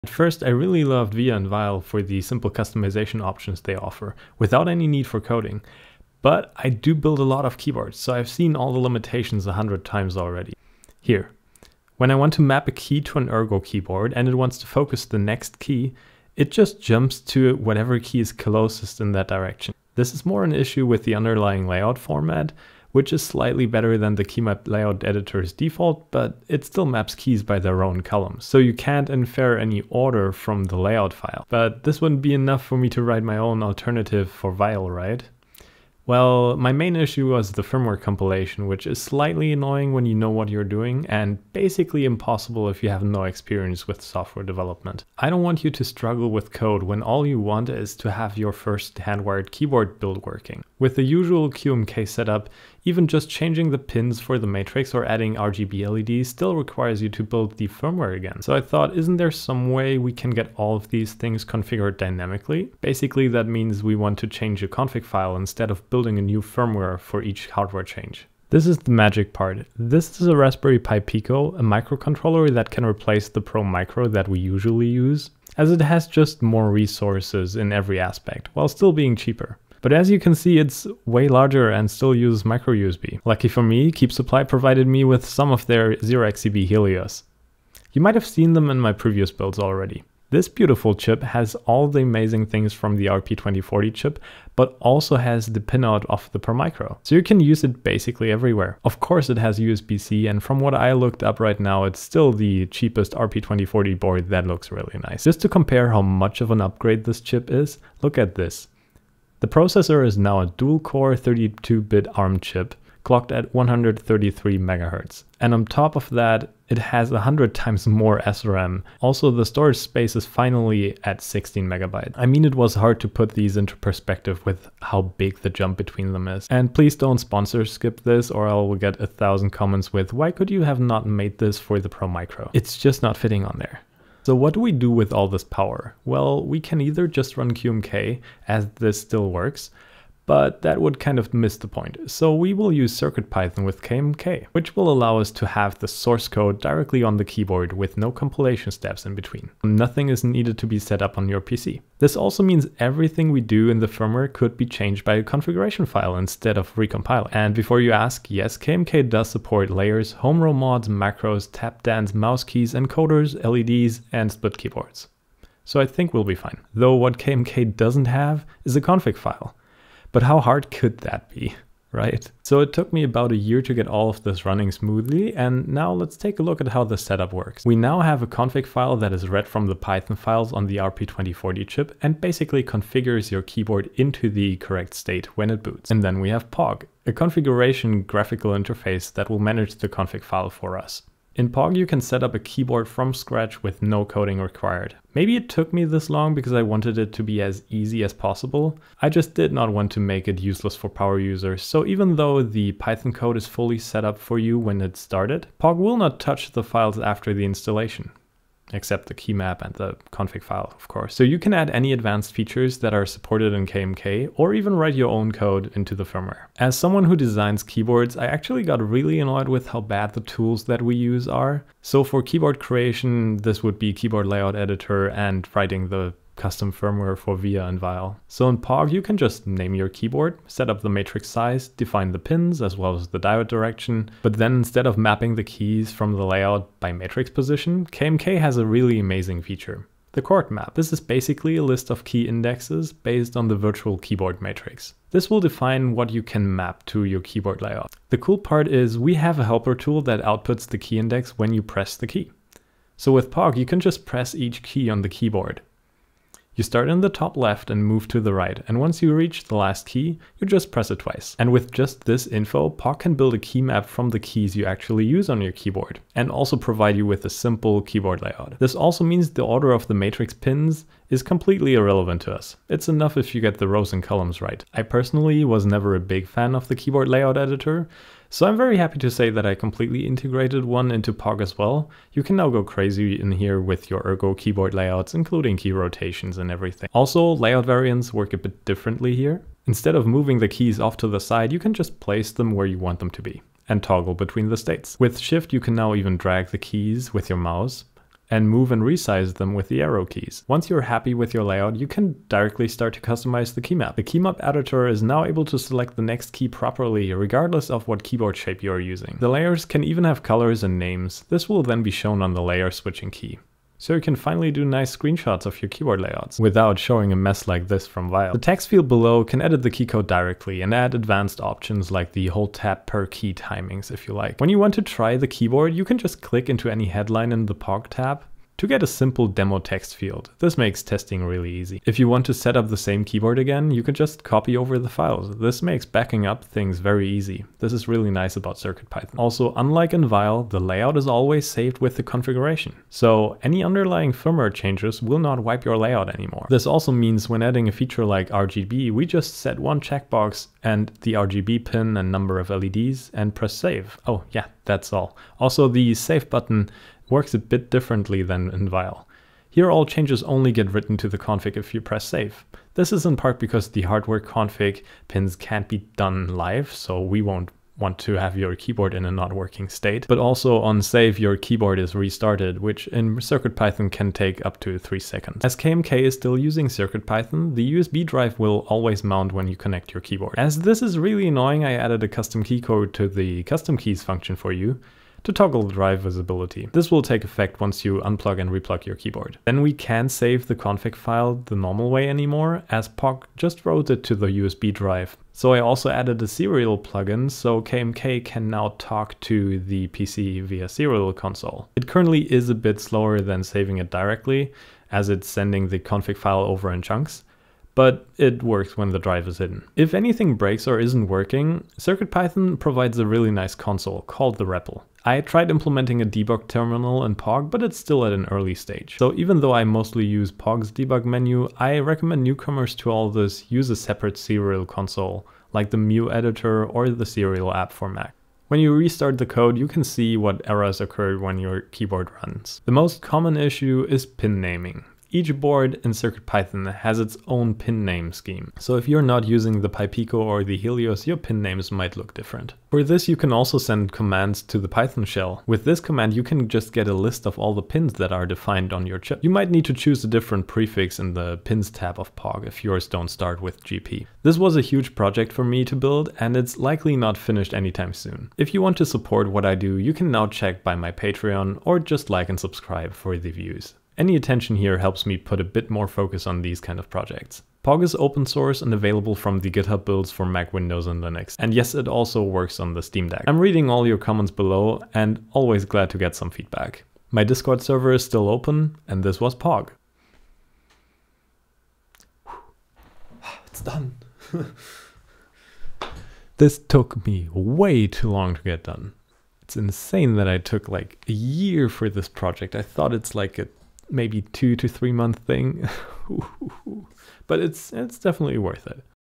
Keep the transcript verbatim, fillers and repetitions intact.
At first, I really loved Via and Vile for the simple customization options they offer, without any need for coding. But I do build a lot of keyboards, so I've seen all the limitations a hundred times already. Here, when I want to map a key to an Ergo keyboard and it wants to focus the next key, it just jumps to whatever key is closest in that direction. This is more an issue with the underlying layout format, which is slightly better than the keymap layout editor's default, but it still maps keys by their own columns, so you can't infer any order from the layout file. But this wouldn't be enough for me to write my own alternative for Vile, right? Well, my main issue was the firmware compilation, which is slightly annoying when you know what you're doing and basically impossible if you have no experience with software development. I don't want you to struggle with code when all you want is to have your first hand-wired keyboard build working. With the usual Q M K setup, even just changing the pins for the matrix or adding R G B L E Ds still requires you to build the firmware again. So I thought, isn't there some way we can get all of these things configured dynamically? Basically, that means we want to change a config file instead of building a new firmware for each hardware change. This is the magic part. This is a Raspberry Pi Pico, a microcontroller that can replace the Pro Micro that we usually use, as it has just more resources in every aspect, while still being cheaper. But as you can see, it's way larger and still uses micro U S B. Lucky for me, Keep Supply provided me with some of their zero X C B Helios. You might have seen them in my previous builds already. This beautiful chip has all the amazing things from the R P twenty forty chip, but also has the pinout of the Pro Micro. So you can use it basically everywhere. Of course it has U S B C, and from what I looked up right now, it's still the cheapest R P twenty forty board that looks really nice. Just to compare how much of an upgrade this chip is, look at this. The processor is now a dual-core thirty-two bit ARM chip, clocked at one hundred thirty-three megahertz. And on top of that, it has one hundred times more S RAM. Also, the storage space is finally at sixteen megabytes. I mean, it was hard to put these into perspective with how big the jump between them is. And please don't sponsor skip this, or I will get a thousand comments with, why could you have not made this for the Pro Micro? It's just not fitting on there. So what do we do with all this power? Well, we can either just run Q M K, as this still works, but that would kind of miss the point. So we will use CircuitPython with K M K, which will allow us to have the source code directly on the keyboard with no compilation steps in between. Nothing is needed to be set up on your P C. This also means everything we do in the firmware could be changed by a configuration file instead of recompiling. And before you ask, yes, K M K does support layers, home row mods, macros, tap dance, mouse keys, encoders, L E Ds, and split keyboards. So I think we'll be fine. Though what K M K doesn't have is a config file. But how hard could that be, right? So it took me about a year to get all of this running smoothly, and now let's take a look at how the setup works. We now have a config file that is read from the Python files on the R P twenty forty chip and basically configures your keyboard into the correct state when it boots. And then we have P O G, a configuration graphical interface that will manage the config file for us. In P O G, you can set up a keyboard from scratch with no coding required. Maybe it took me this long because I wanted it to be as easy as possible. I just did not want to make it useless for power users, so even though the Python code is fully set up for you when it started, P O G will not touch the files after the installation. Except the key map and the config file, of course. So you can add any advanced features that are supported in K M K, or even write your own code into the firmware. As someone who designs keyboards, I actually got really annoyed with how bad the tools that we use are. So for keyboard creation, this would be Keyboard Layout Editor and writing the custom firmware for Via and Vile. So in P O G, you can just name your keyboard, set up the matrix size, define the pins as well as the diode direction, but then instead of mapping the keys from the layout by matrix position, K M K has a really amazing feature. The chord map. This is basically a list of key indexes based on the virtual keyboard matrix. This will define what you can map to your keyboard layout. The cool part is we have a helper tool that outputs the key index when you press the key. So with P O G, you can just press each key on the keyboard. You start in the top left and move to the right, and once you reach the last key, you just press it twice. And with just this info, P O G can build a key map from the keys you actually use on your keyboard, and also provide you with a simple keyboard layout. This also means the order of the matrix pins is completely irrelevant to us. It's enough if you get the rows and columns right. I personally was never a big fan of the keyboard layout editor, so I'm very happy to say that I completely integrated one into P O G as well. You can now go crazy in here with your Ergo keyboard layouts, including key rotations and everything. Also, layout variants work a bit differently here. Instead of moving the keys off to the side, you can just place them where you want them to be and toggle between the states. With Shift, you can now even drag the keys with your mouse. and move and resize them with the arrow keys. Once you're happy with your layout, you can directly start to customize the key map. The key map editor is now able to select the next key properly, regardless of what keyboard shape you are using. The layers can even have colors and names. This will then be shown on the layer switching key. So you can finally do nice screenshots of your keyboard layouts without showing a mess like this from Vile. The text field below can edit the key code directly and add advanced options like the hold tab per key timings if you like. When you want to try the keyboard, you can just click into any headline in the P O G tab to get a simple demo text field. This makes testing really easy. If you want to set up the same keyboard again, you can just copy over the files. This makes backing up things very easy. This is really nice about CircuitPython. Also, unlike in Vile, the layout is always saved with the configuration. So any underlying firmware changes will not wipe your layout anymore. This also means when adding a feature like R G B, we just set one checkbox and the R G B pin and number of L E Ds and press save. Oh yeah, that's all. Also, the save button works a bit differently than in Vile. Here all changes only get written to the config if you press save. This is in part because the hardware config pins can't be done live, so we won't want to have your keyboard in a not working state. But also on save your keyboard is restarted, which in CircuitPython can take up to three seconds. As K M K is still using CircuitPython, the U S B drive will always mount when you connect your keyboard. As this is really annoying, I added a custom key code to the custom keys function for you to toggle the drive visibility. This will take effect once you unplug and replug your keyboard. Then we can't save the config file the normal way anymore, as P O G just wrote it to the U S B drive. So I also added a serial plugin, so K M K can now talk to the P C via serial console. It currently is a bit slower than saving it directly, as it's sending the config file over in chunks, but it works when the drive is hidden. If anything breaks or isn't working, CircuitPython provides a really nice console called the R E P L. I tried implementing a debug terminal in P O G, but it's still at an early stage. So even though I mostly use P O G's debug menu, I recommend newcomers to all this use a separate serial console, like the Mu editor or the serial app for Mac. When you restart the code, you can see what errors occurred when your keyboard runs. The most common issue is pin naming. Each board in CircuitPython has its own pin name scheme. So if you're not using the pico or the Helios, your pin names might look different. For this, you can also send commands to the Python shell. With this command, you can just get a list of all the pins that are defined on your chip. You might need to choose a different prefix in the pins tab of P O G if yours don't start with G P. This was a huge project for me to build, and it's likely not finished anytime soon. If you want to support what I do, you can now check by my Patreon or just like and subscribe for the views. Any attention here helps me put a bit more focus on these kind of projects. P O G is open source and available from the GitHub builds for Mac, Windows and Linux. And yes, it also works on the Steam Deck. I'm reading all your comments below and always glad to get some feedback. My Discord server is still open, and this was P O G. It's done. This took me way too long to get done. It's insane that I took like a year for this project. I thought it's like a maybe two to three month thing, but it's it's definitely worth it.